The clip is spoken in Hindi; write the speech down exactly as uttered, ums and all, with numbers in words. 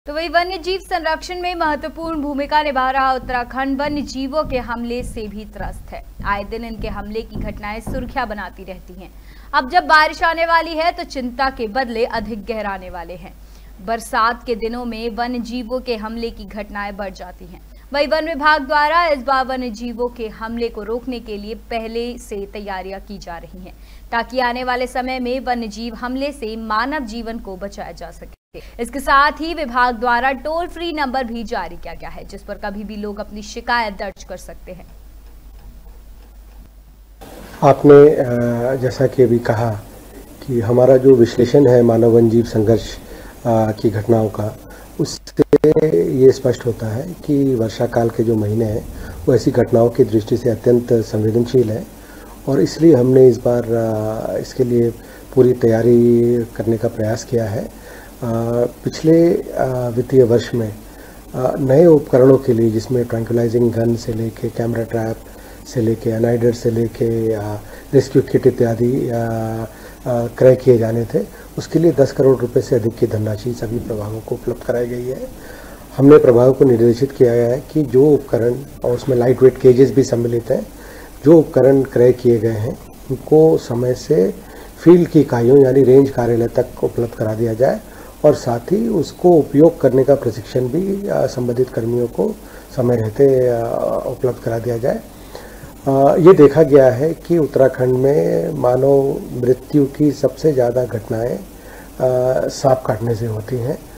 तो वही वन्य जीव संरक्षण में महत्वपूर्ण भूमिका निभा रहा उत्तराखंड वन्य जीवों के हमले से भी त्रस्त है। आए दिन इनके हमले की घटनाएं सुर्खियां बनाती रहती हैं। अब जब बारिश आने वाली है तो चिंता के बदले अधिक गहराने वाले हैं। बरसात के दिनों में वन्य जीवों के हमले की घटनाएं बढ़ जाती हैं। वही वन विभाग द्वारा इस बार वन्य जीवों के हमले को रोकने के लिए पहले से तैयारियां की जा रही हैं, ताकि आने वाले समय में वन्य जीव हमले से मानव जीवन को बचाया जा सके। इसके साथ ही विभाग द्वारा टोल फ्री नंबर भी जारी किया गया है, जिस पर कभी भी लोग अपनी शिकायत दर्ज कर सकते हैं। आपने जैसा कि अभी कहा कि हमारा जो विश्लेषण है मानव वन्य जीव संघर्ष की घटनाओं का, उससे ये स्पष्ट होता है कि वर्षा काल के जो महीने हैं वो ऐसी घटनाओं की दृष्टि से अत्यंत संवेदनशील है, और इसलिए हमने इस बार इसके लिए पूरी तैयारी करने का प्रयास किया है। पिछले वित्तीय वर्ष में नए उपकरणों के लिए, जिसमें ट्रैंक्विलाइजिंग गन से लेके कैमरा ट्रैप से लेके एनाइडर से लेके रेस्क्यू किट इत्यादि क्रय किए जाने थे, उसके लिए दस करोड़ रुपए से अधिक की धनराशि सभी प्रभागों को उपलब्ध कराई गई है। हमने प्रभागों को निर्देशित किया है कि जो उपकरण, और उसमें लाइट वेट केजेस भी सम्मिलित हैं, जो उपकरण क्रय किए गए हैं उनको समय से फील्ड की इकाइयों यानी रेंज कार्यालय तक उपलब्ध करा दिया जाए, और साथ ही उसको उपयोग करने का प्रशिक्षण भी संबंधित कर्मियों को समय रहते उपलब्ध करा दिया जाए। ये देखा गया है कि उत्तराखंड में मानव मृत्यु की सबसे ज़्यादा घटनाएं सांप काटने से होती हैं।